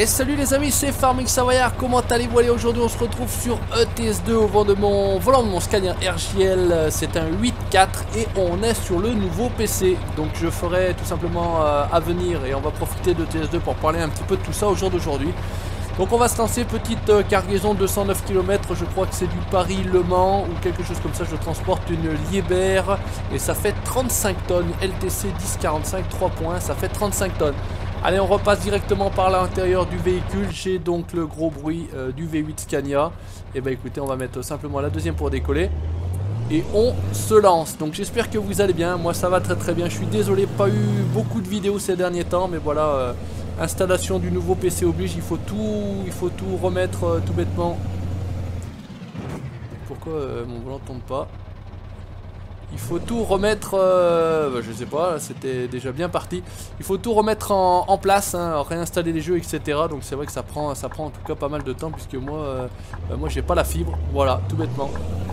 Et salut les amis, c'est Farming Savoyard, comment allez-vous? Allez, aujourd'hui on se retrouve sur ETS2 au volant de mon Scania RJL, c'est un 8.4 et on est sur le nouveau PC. Donc je ferai tout simplement à venir et on va profiter de ETS2 pour parler un petit peu de tout ça au jour d'aujourd'hui. Donc on va se lancer, petite cargaison de 209 km, je crois que c'est du Paris-Le Mans ou quelque chose comme ça. Je transporte une Liebherr et ça fait 35 tonnes, LTC 1045 3 points, ça fait 35 tonnes. Allez, on repasse directement par l'intérieur du véhicule. J'ai donc le gros bruit du V8 Scania. Et bah écoutez, on va mettre simplement la deuxième pour décoller. Et on se lance. Donc j'espère que vous allez bien. Moi ça va très très bien. Je suis désolé, pas eu beaucoup de vidéos ces derniers temps. Mais voilà, installation du nouveau PC oblige. Il faut tout remettre tout bêtement. Pourquoi mon volant ne tombe pas? Il faut tout remettre, je sais pas, c'était déjà bien parti. Il faut tout remettre en place, hein, réinstaller les jeux, etc. Donc c'est vrai que ça prend en tout cas pas mal de temps puisque moi j'ai pas la fibre. Voilà, tout bêtement.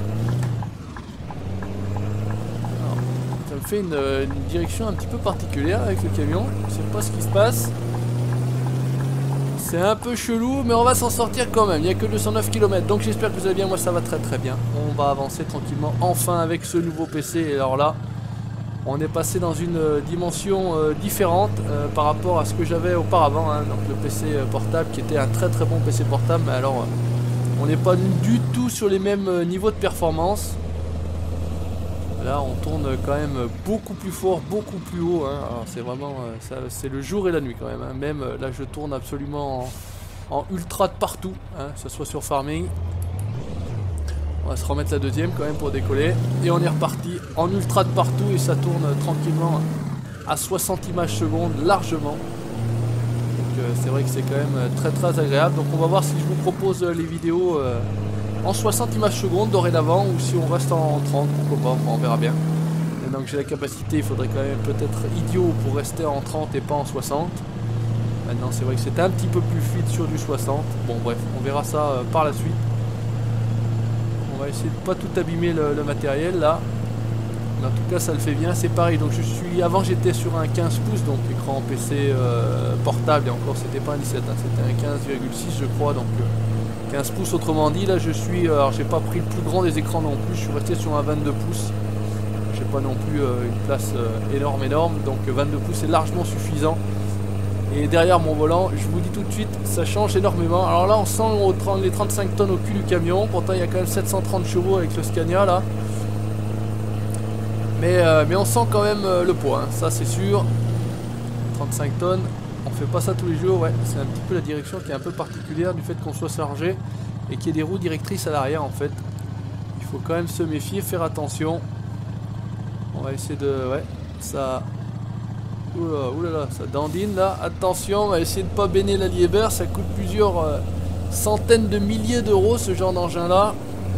Alors, ça me fait une direction un petit peu particulière avec le camion. Je sais pas ce qui se passe. C'est un peu chelou, mais on va s'en sortir quand même. Il n'y a que 209 km, donc j'espère que vous allez bien. Moi ça va très très bien. On va avancer tranquillement enfin avec ce nouveau PC. Et alors là, on est passé dans une dimension différente par rapport à ce que j'avais auparavant, hein. Donc le PC portable qui était un très très bon PC portable. Mais alors, on n'est pas du tout sur les mêmes niveaux de performance. Là on tourne quand même beaucoup plus fort, beaucoup plus haut, hein. Alors c'est vraiment, c'est le jour et la nuit quand même, hein. Même là je tourne absolument en ultra de partout, hein, que ce soit sur Farming. On va se remettre la deuxième quand même pour décoller. Et on est reparti en ultra de partout et ça tourne tranquillement à 60 images secondes largement. Donc c'est vrai que c'est quand même très très agréable. Donc on va voir si je vous propose les vidéos en 60 images secondes dorénavant ou si on reste en 30, pourquoi pas, on verra bien. Maintenant que j'ai la capacité, il faudrait quand même peut-être idiot pour rester en 30 et pas en 60. Maintenant c'est vrai que c'est un petit peu plus fluide sur du 60. Bon bref, on verra ça par la suite. On va essayer de pas tout abîmer le matériel là. Mais en tout cas ça le fait bien, c'est pareil. Donc avant j'étais sur un 15 pouces, donc écran PC portable, et encore c'était pas un 17, hein, c'était un 15,6 je crois, donc 15 pouces autrement dit. Là je suis, alors j'ai pas pris le plus grand des écrans non plus, je suis resté sur un 22 pouces. J'ai pas non plus une place énorme, donc 22 pouces c'est largement suffisant. Et derrière mon volant, je vous dis tout de suite, ça change énormément. Alors là on sent les 35 tonnes au cul du camion, pourtant il y a quand même 730 chevaux avec le Scania là. Mais on sent quand même le poids, hein, ça c'est sûr. 35 tonnes. On fait pas ça tous les jours, ouais, c'est un petit peu la direction qui est un peu particulière du fait qu'on soit chargé et qu'il y ait des roues directrices à l'arrière en fait. Il faut quand même se méfier, faire attention. On va essayer de... ouais, ça... oulala, ça dandine là, attention, on va essayer de pas béner la Liebherr, ça coûte plusieurs centaines de milliers d'euros ce genre d'engin là.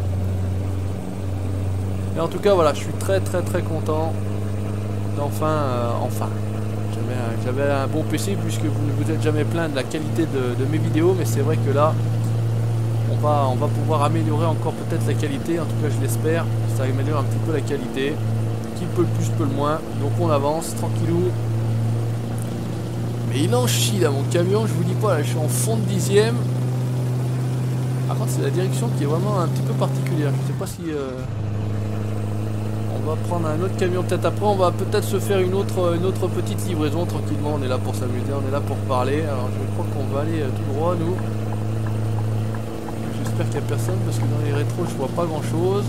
Et en tout cas voilà, je suis très très très content d'enfin... J'avais un bon PC puisque vous ne vous êtes jamais plaint de la qualité de mes vidéos, mais c'est vrai que là on va pouvoir améliorer encore peut-être la qualité, en tout cas je l'espère, ça améliore un petit peu la qualité, qui peut le plus peut le moins, donc on avance tranquillou. Mais il en chie là mon camion, je vous dis pas, là je suis en fond de dixième. Par contre c'est la direction qui est vraiment un petit peu particulière, je sais pas si... On va prendre un autre camion peut-être après, on va peut-être se faire une autre petite livraison tranquillement, on est là pour s'amuser, on est là pour parler. Alors je crois qu'on va aller tout droit nous. J'espère qu'il n'y a personne parce que dans les rétros je vois pas grand chose.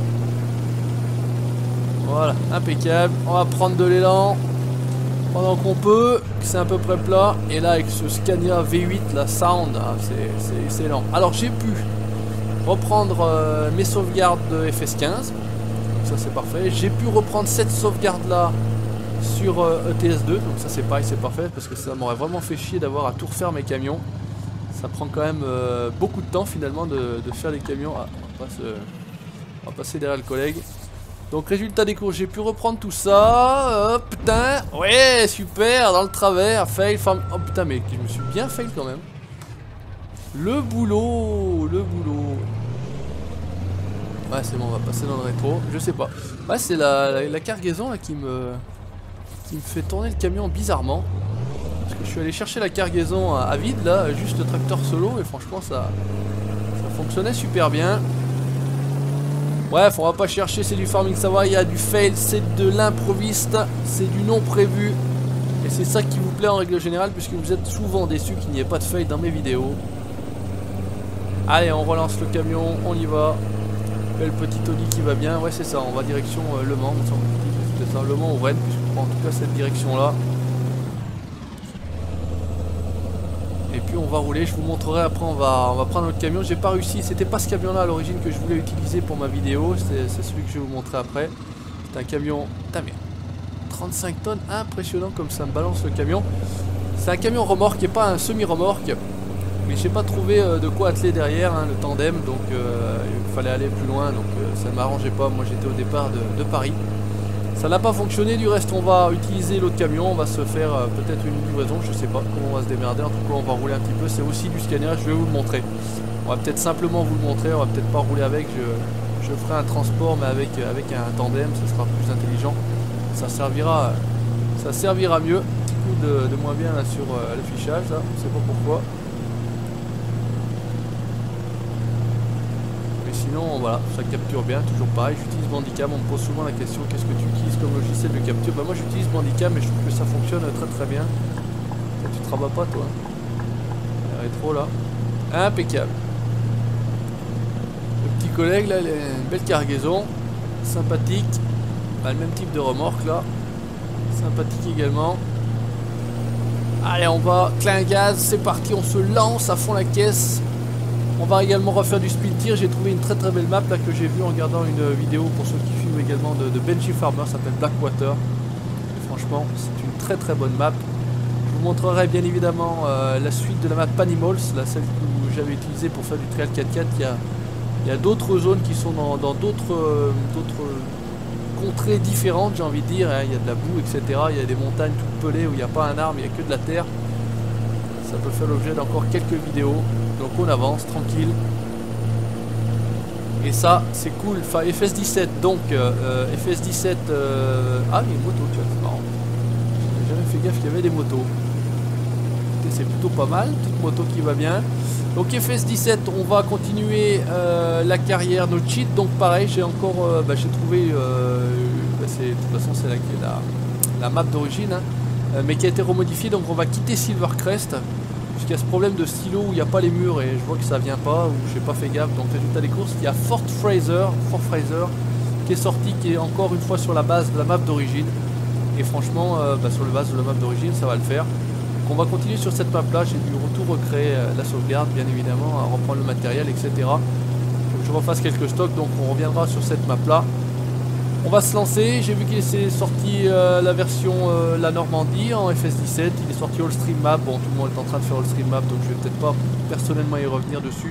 Voilà, impeccable, on va prendre de l'élan pendant qu'on peut, c'est à peu près plat. Et là avec ce Scania V8, la Sound, c'est excellent. Alors j'ai pu reprendre mes sauvegardes de FS15. Ça c'est parfait, j'ai pu reprendre cette sauvegarde là sur ETS2, donc ça c'est pareil, c'est parfait parce que ça m'aurait vraiment fait chier d'avoir à tout refaire mes camions. Ça prend quand même beaucoup de temps finalement de faire les camions. Ah, on va passer derrière le collègue. Donc résultat des courses, j'ai pu reprendre tout ça. Putain, ouais super, dans le travers, fail, farm... Oh putain mais je me suis bien fail quand même. Le boulot. Ouais c'est bon, on va passer dans le rétro, je sais pas. Ouais c'est la cargaison là qui me fait tourner le camion bizarrement. Parce que je suis allé chercher la cargaison à vide là, juste tracteur solo, et franchement ça fonctionnait super bien. Bref, on va pas chercher, c'est du farming Savoie, il y a du fail, c'est de l'improviste, c'est du non prévu. Et c'est ça qui vous plaît en règle générale, puisque vous êtes souvent déçus qu'il n'y ait pas de fail dans mes vidéos. Allez, on relance le camion, on y va. Belle petite Audi qui va bien, ouais c'est ça, on va direction Le Mans, c'est ça, Le Mans ou Rennes, puisque je prends en tout cas cette direction là. Et puis on va rouler, je vous montrerai après, on va prendre notre camion. J'ai pas réussi, c'était pas ce camion là à l'origine que je voulais utiliser pour ma vidéo, c'est celui que je vais vous montrer après. C'est un camion, putain mais 35 tonnes, impressionnant comme ça me balance le camion. C'est un camion remorque et pas un semi-remorque. Mais j'ai pas trouvé de quoi atteler derrière, hein, le tandem, donc il fallait aller plus loin, donc ça ne m'arrangeait pas. Moi j'étais au départ de Paris. Ça n'a pas fonctionné, du reste on va utiliser l'autre camion, on va se faire peut-être une livraison, je sais pas comment on va se démerder, en tout cas on va rouler un petit peu, c'est aussi du scanner, je vais vous le montrer. On va peut-être simplement vous le montrer, on va peut-être pas rouler avec, je ferai un transport mais avec un tandem, ça sera plus intelligent, ça servira mieux. Petit coup de moins bien là sur l'affichage, là, je sais pas pourquoi. Sinon voilà, ça capture bien, toujours pareil, j'utilise Bandicam, on me pose souvent la question qu'est-ce que tu utilises comme logiciel de capture. Bah moi j'utilise Bandicam et je trouve que ça fonctionne très très bien. Ça, tu te rabats pas toi. Le rétro là. Impeccable. Le petit collègue là, il a une belle cargaison, sympathique. Bah, le même type de remorque là. Sympathique également. Allez on va, clin gaz, c'est parti, on se lance à fond la caisse. On va également refaire du speed tir. J'ai trouvé une très très belle map là que j'ai vue en regardant une vidéo pour ceux qui suivent également de Benji Farmer, ça s'appelle Blackwater. Et franchement c'est une très très bonne map. Je vous montrerai bien évidemment la suite de la map Panimals, celle que j'avais utilisée pour faire du trail 4x4. Il y a d'autres zones qui sont dans d'autres contrées différentes, j'ai envie de dire, hein. Il y a de la boue, etc. Il y a des montagnes toutes pelées où il n'y a pas un arbre, il n'y a que de la terre. Ça peut faire l'objet d'encore quelques vidéos. Donc on avance tranquille. Et ça c'est cool. Enfin FS17 donc FS17 ah il y a une moto, tu vois, c'est marrant. J'ai jamais fait gaffe qu'il y avait des motos. C'est plutôt pas mal, petite moto qui va bien. Donc FS17, on va continuer la carrière no cheat. Donc pareil, j'ai encore j'ai trouvé de toute façon c'est la map d'origine, hein, mais qui a été remodifiée. Donc on va quitter Silvercrest. Puisqu'il y a ce problème de stylo où il n'y a pas les murs et je vois que ça vient pas, ou j'ai pas fait gaffe. Donc résultat des courses, il y a Fort Fraser qui est sorti, qui est encore une fois sur la base de la map d'origine. Et franchement, sur la base de la map d'origine, ça va le faire. Donc on va continuer sur cette map là, j'ai dû tout recréer la sauvegarde bien évidemment, à reprendre le matériel, etc. Faut que je refasse quelques stocks, donc on reviendra sur cette map là. On va se lancer, j'ai vu qu'il s'est sorti la version la Normandie en FS17, il est sorti All Stream Map, bon tout le monde est en train de faire All Stream Map donc je vais peut-être pas personnellement y revenir dessus.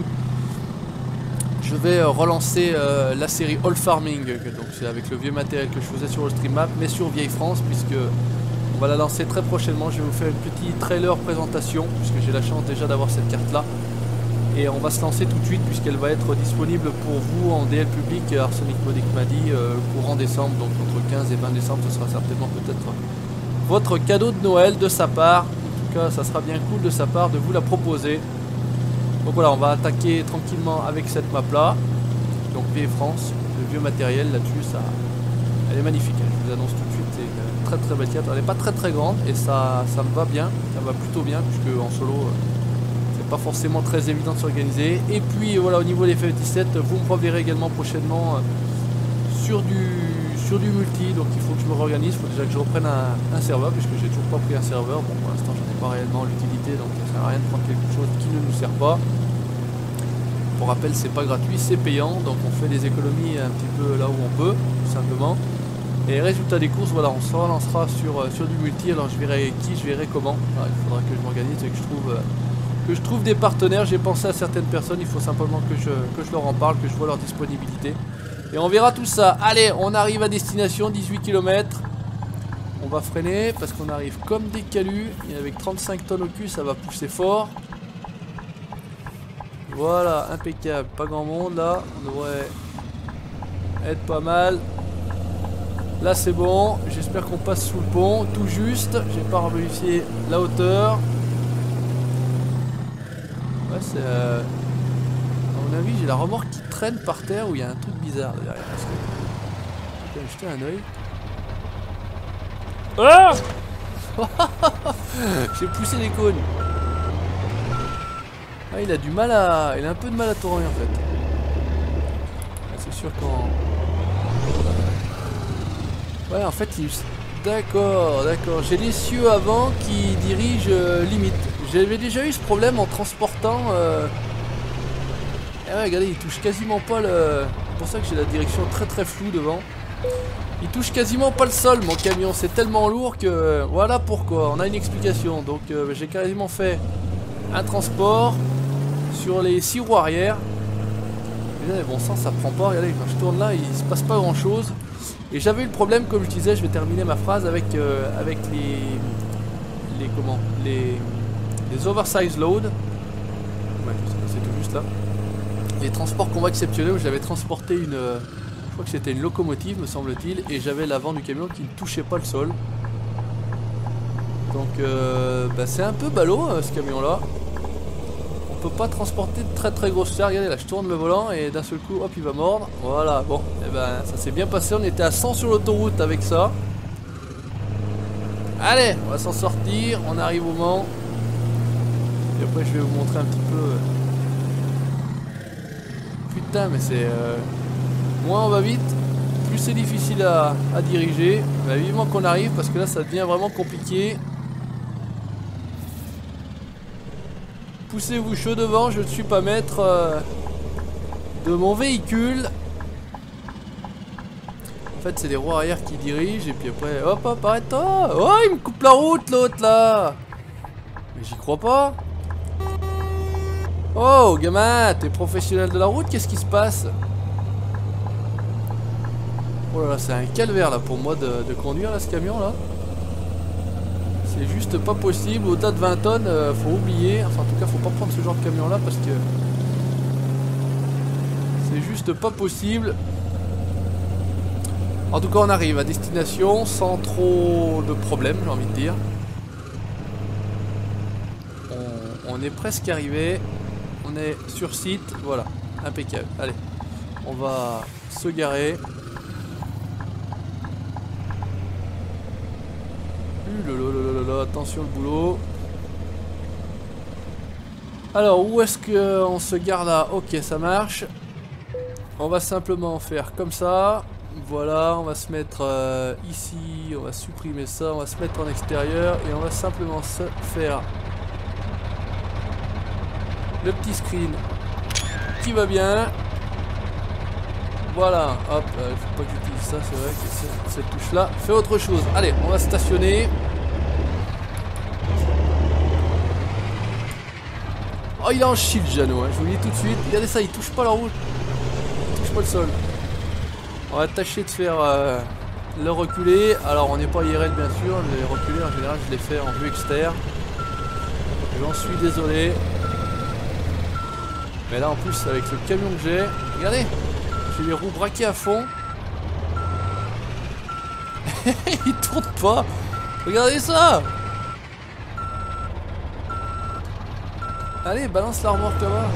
Je vais relancer la série All Farming, donc c'est avec le vieux matériel que je faisais sur All Stream Map, mais sur Vieille France, puisque on va la lancer très prochainement. Je vais vous faire une petite trailer présentation, puisque j'ai la chance déjà d'avoir cette carte là. Et on va se lancer tout de suite puisqu'elle va être disponible pour vous en DL public. Arsenic Modic m'a dit courant décembre, donc entre 15 et 20 décembre, ce sera certainement peut-être votre cadeau de Noël de sa part. En tout cas, ça sera bien cool de sa part de vous la proposer. Donc voilà, on va attaquer tranquillement avec cette map là. Donc Vieille France, le vieux matériel là-dessus, elle est magnifique. Hein. Je vous annonce tout de suite, c'est une très très belle carte. Elle n'est pas très très grande et ça me va bien, ça me va plutôt bien puisque en solo. Pas forcément très évident de s'organiser. Et puis voilà, au niveau des FF17, vous me reverrez également prochainement sur du multi. Donc il faut que je me réorganise, il faut déjà que je reprenne un serveur, puisque j'ai toujours pas pris un serveur. Bon, pour l'instant j'en ai pas réellement l'utilité, donc ça sert à rien de prendre quelque chose qui ne nous sert pas. Pour rappel, c'est pas gratuit, c'est payant, donc on fait des économies un petit peu là où on peut, tout simplement. Et résultat des courses, voilà, on se relancera sur du multi. Alors je verrai qui, je verrai comment. Alors, il faudra que je m'organise et que je trouve des partenaires. J'ai pensé à certaines personnes, il faut simplement que je leur en parle, que je vois leur disponibilité. Et on verra tout ça. Allez, on arrive à destination, 18 km. On va freiner parce qu'on arrive comme des calus. Et avec 35 tonnes au cul, ça va pousser fort. Voilà, impeccable. Pas grand monde là. On devrait être pas mal. Là c'est bon, j'espère qu'on passe sous le pont, tout juste. J'ai pas vérifié la hauteur. Ouais, c'est... à mon avis, j'ai la remorque qui traîne par terre où il y a un truc bizarre derrière. Je vais jeter un oeil. Ah j'ai poussé les cônes. Ah, il a du mal à... Il a un peu de mal à tourner en fait. Ah, c'est sûr qu'en... Ouais, en fait, il... D'accord, d'accord. J'ai les cieux avant qui dirigent limite. J'avais déjà eu ce problème en transportant... Eh ouais, regardez, il touche quasiment pas le... C'est pour ça que j'ai la direction très très floue devant. Il touche quasiment pas le sol, mon camion. C'est tellement lourd que... Voilà pourquoi. On a une explication. Donc, j'ai quasiment fait un transport sur les 6 roues arrière. Mais là, bon sang, ça prend pas. Regardez, quand je tourne là, il se passe pas grand chose. Et j'avais eu le problème, comme je disais, je vais terminer ma phrase avec les oversize load. Ouais, c'est tout juste là. Les transports convois exceptionnels où j'avais transporté une... je crois que c'était une locomotive, me semble-t-il. Et j'avais l'avant du camion qui ne touchait pas le sol. Donc, bah, c'est un peu ballot, ce camion-là. On peut pas transporter de très très grosses charges. Regardez là, je tourne le volant et d'un seul coup hop il va mordre. Voilà, bon, et ben ça s'est bien passé, on était à 100 sur l'autoroute avec ça. Allez, on va s'en sortir, on arrive au Mans. Et après je vais vous montrer un petit peu. Putain mais c'est... Moins on va vite, plus c'est difficile à diriger. Bah, vivement qu'on arrive parce que là ça devient vraiment compliqué. Poussez-vous chaud devant, je ne suis pas maître de mon véhicule. En fait, c'est les roues arrière qui dirigent et puis après, hop, hop, arrête-toi. Oh, il me coupe la route, l'autre, là. Mais j'y crois pas. Oh, gamin, t'es professionnel de la route, qu'est-ce qui se passe? Oh là là, c'est un calvaire, là, pour moi de conduire, là, ce camion, là. C'est juste pas possible, au-delà de 20 tonnes, faut oublier, enfin en tout cas faut pas prendre ce genre de camion là parce que c'est juste pas possible. En tout cas on arrive à destination sans trop de problèmes, j'ai envie de dire. On est presque arrivé, on est sur site, voilà, impeccable. Allez, on va se garer. Attention le boulot. Alors où est-ce qu'on se gare là? Ok, ça marche. On va simplement faire comme ça. Voilà, on va se mettre ici. On va supprimer ça. On va se mettre en extérieur. Et on va simplement se faire le petit screen qui va bien. Voilà, hop, il faut pas que j'utilise ça, c'est vrai que cette touche là fait autre chose. Allez, on va stationner. Oh, il est en shield, Jeannot, hein, je vous le dis tout de suite. Regardez ça, il touche pas la route. Il touche pas le sol. On va tâcher de faire le reculer. Alors, on n'est pas IRL bien sûr. Les reculer, en général, je les fais en vue externe. J'en suis désolé. Mais là, en plus, avec le camion que j'ai, regardez. J'ai les roues braquées à fond. Il tourne pas. Regardez ça. Allez, balance la remorque là-bas.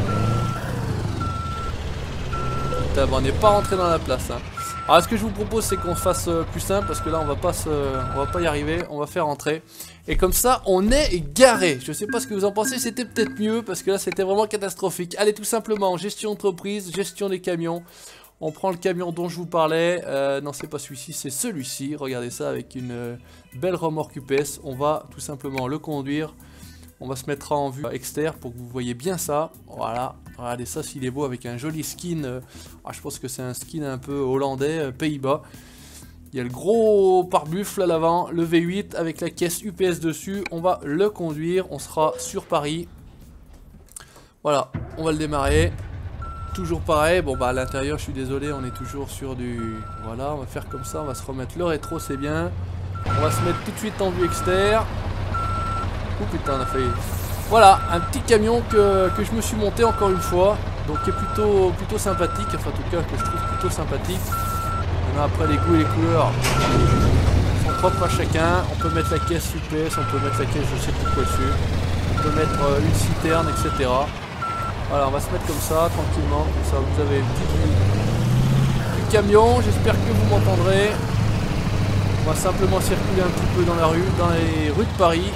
Putain, bon, on n'est pas rentré dans la place. Hein. Alors, ce que je vous propose, c'est qu'on fasse plus simple parce que là, on va pas y arriver. On va faire rentrer. Et comme ça, on est garé. Je sais pas ce que vous en pensez. C'était peut-être mieux parce que là, c'était vraiment catastrophique. Allez, tout simplement, gestion d'entreprise, gestion des camions. On prend le camion dont je vous parlais. Non, c'est pas celui-ci, c'est celui-ci. Regardez ça avec une belle remorque UPS. On va tout simplement le conduire. On va se mettre en vue externe pour que vous voyez bien ça. Voilà, regardez ça s'il est beau avec un joli skin. Je pense que c'est un skin un peu hollandais, Pays-Bas. Il y a le gros pare-buffle à l'avant, le V8 avec la caisse UPS dessus. On va le conduire, on sera sur Paris. Voilà, on va le démarrer. Toujours pareil, bon bah à l'intérieur je suis désolé, on est toujours sur du... Voilà, on va faire comme ça, on va se remettre le rétro, c'est bien. On va se mettre tout de suite en vue externe. Oh putain, on a failli. Voilà, un petit camion que je me suis monté encore une fois. Donc qui est plutôt sympathique, enfin en tout cas que je trouve plutôt sympathique. Non, après les goûts et les couleurs sont propres à chacun. On peut mettre la caisse UPS, on peut mettre la caisse je sais plus quoi dessus. On peut mettre une citerne, etc. Voilà, on va se mettre comme ça, tranquillement. Comme ça, vous avez une petite vue du camion. J'espère que vous m'entendrez. On va simplement circuler un petit peu dans la rue, dans les rues de Paris.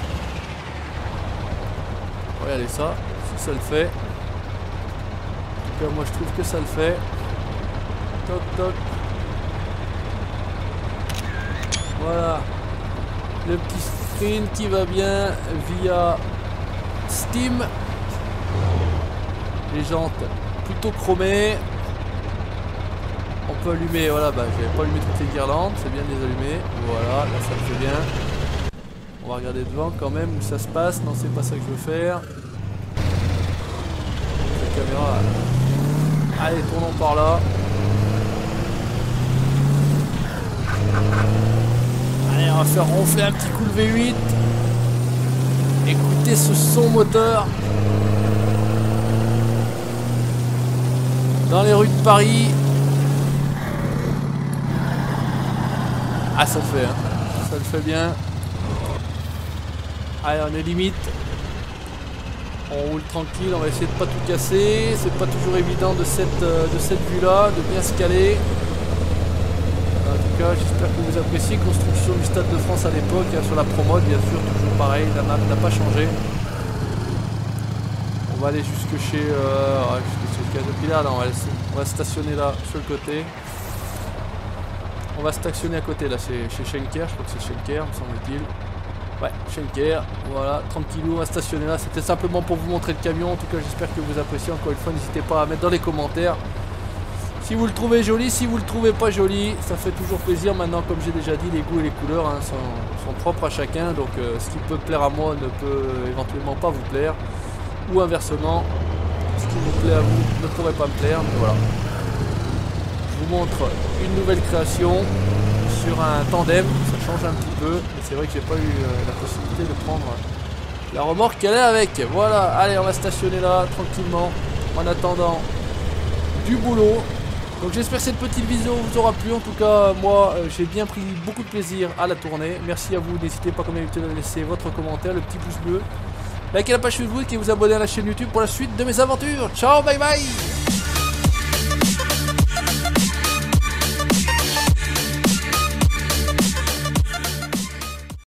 Regardez ça, si ça le fait. En tout cas, moi je trouve que ça le fait. Toc toc. Voilà. Le petit screen qui va bien via Steam. Les jantes plutôt chromées. On peut allumer, voilà, bah j'avais pas allumé toutes les guirlandes, c'est bien de les allumer. Voilà, là ça le fait bien. On va regarder devant quand même où ça se passe. Non, c'est pas ça que je veux faire. La caméra. Allez, tournons par là. Allez, on va faire ronfler un petit coup le V8. Écoutez ce son moteur. Dans les rues de Paris. Ah, ça le fait, hein. Ça le fait bien. Allez, on est limite. On roule tranquille, on va essayer de pas tout casser. C'est pas toujours évident de cette vue là, de bien se caler. En tout cas, j'espère que vous appréciez. Construction du Stade de France à l'époque, hein, sur la promode, bien sûr, toujours pareil, la map n'a pas changé. On va aller jusque chez Caterpillar, on va stationner là sur le côté. On va stationner à côté là, c'est chez Schenker, je crois que c'est Schenker, me semble-t-il. Ouais, Schenker, voilà, tranquillou, on va stationner là. C'était simplement pour vous montrer le camion. En tout cas, j'espère que vous appréciez. Encore une fois, n'hésitez pas à mettre dans les commentaires si vous le trouvez joli, si vous le trouvez pas joli. Ça fait toujours plaisir. Maintenant, comme j'ai déjà dit, les goûts et les couleurs hein, sont propres à chacun. Donc, ce qui peut plaire à moi ne peut éventuellement pas vous plaire. Ou inversement, ce qui vous plaît à vous ne pourrait pas me plaire. Mais voilà. Je vous montre une nouvelle création sur un tandem, ça change un petit peu, mais c'est vrai que j'ai pas eu la possibilité de prendre la remorque qu'elle est avec. Voilà, allez, on va stationner là tranquillement en attendant du boulot. Donc j'espère que cette petite vidéo vous aura plu. En tout cas, moi j'ai bien pris beaucoup de plaisir à la tourner. Merci à vous, n'hésitez pas comme d'habitude à laisser votre commentaire, le petit pouce bleu, likez la page Facebook et vous abonner à la chaîne YouTube pour la suite de mes aventures. Ciao, bye bye.